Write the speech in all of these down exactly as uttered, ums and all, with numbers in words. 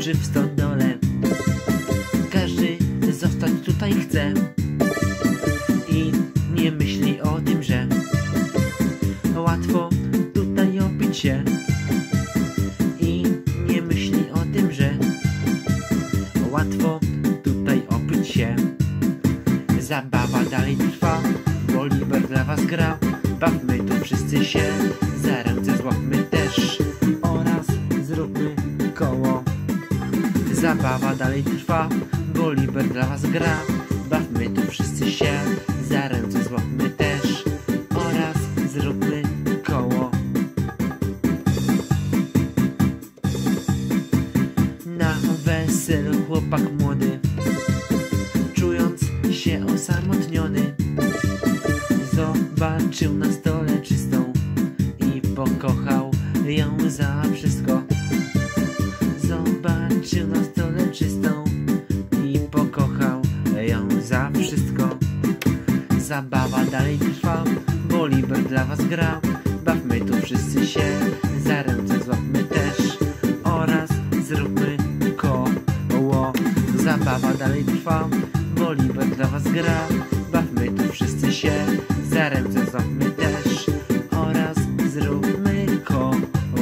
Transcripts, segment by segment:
leży w stodole. Każdy zostać tutaj chce i nie myśli o tym, że łatwo tutaj opić się. I nie myśli o tym, że łatwo tutaj opić się. Zabawa dalej trwa, bo Oliver dla was gra. Bawmy tu wszyscy się, za ręce złapmy też oraz zróbmy koło. Zabawa dalej trwa, bo Oliver dla was gra. Bawmy tu wszyscy się, za ręce złapmy też oraz zróbmy koło. Na weselu chłopak młody, czując się osamotniony, zobaczył na stole czystą i pokochał ją za wszystko. Zobaczył na stole czystą i pokochał ją za wszystko. Zabawa dalej trwa, bo Oliver dla was gra. Bawmy tu wszyscy się, za ręce złapmy też oraz zróbmy koło. Zabawa dalej trwa, bo Oliver dla was gra. Bawmy tu wszyscy się, za ręce złapmy też oraz zróbmy koło.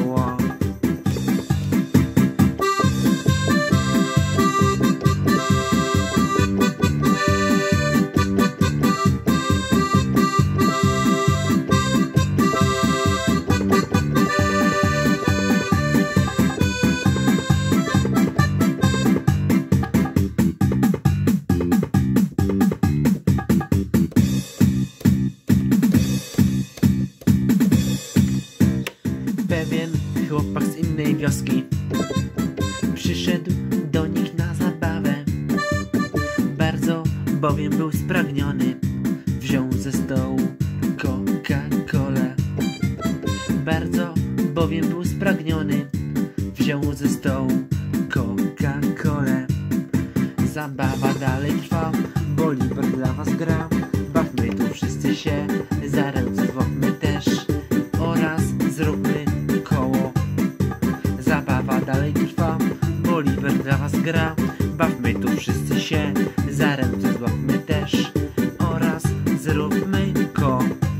Pewien chłopak z innej wioski przyszedł do nich na zabawę. Bardzo bowiem był spragniony, wziął ze stołu Coca-Colę. Bardzo bowiem był spragniony, wziął ze stołu Coca-Colę. Zabawa dalej trwa, bo Oliver dla was gra. Bawmy tu wszyscy się, za ręce złapmy też oraz zróbmy koło. Zabawa dalej trwa, bo Oliver dla was gra. Bawmy tu wszyscy się, za ręce złapmy też oraz zróbmy koło.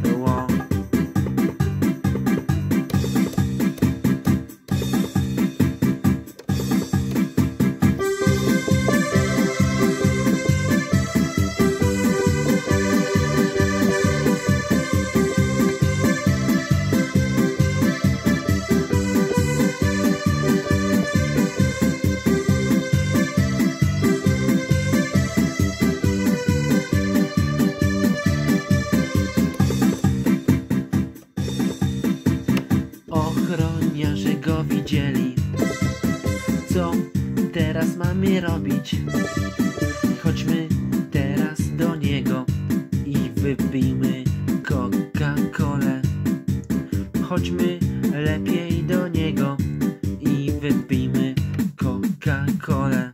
Ochroniarze go widzieli. Co teraz mamy robić? Chodźmy teraz do niego i wypijmy Coca-Colę. Chodźmy lepiej do niego i wypijmy Coca-Colę.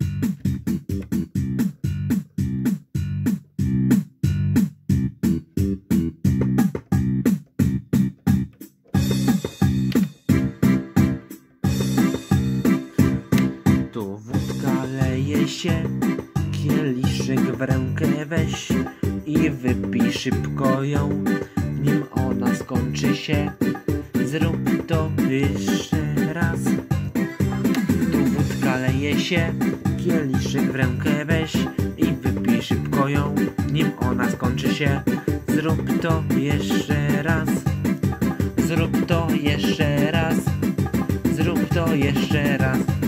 Tu wódka leje się, kieliszek w rękę weź i wypij szybko ją, nim ona skończy się. Zrób to jeszcze raz. Tu wódka leje się, kieliszek w rękę weź i wypij szybko ją, nim ona skończy się. Zrób to jeszcze raz. Zrób to jeszcze raz. Zrób to jeszcze raz.